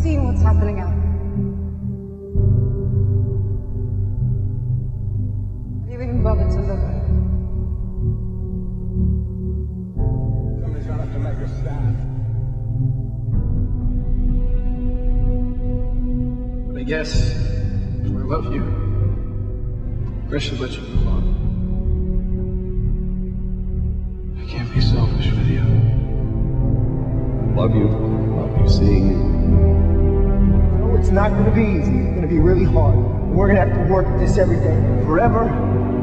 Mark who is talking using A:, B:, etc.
A: seen what's happening out there? Have you even bothered to look at it?
B: Somebody's gonna have to make a stand. But I guess, if I love you, I should let you move on. I can't be selfish with you.
C: Love you. Love you seeing you.
D: No, it's not going to be easy. It's going to be really hard. We're going to have to work at this every day, forever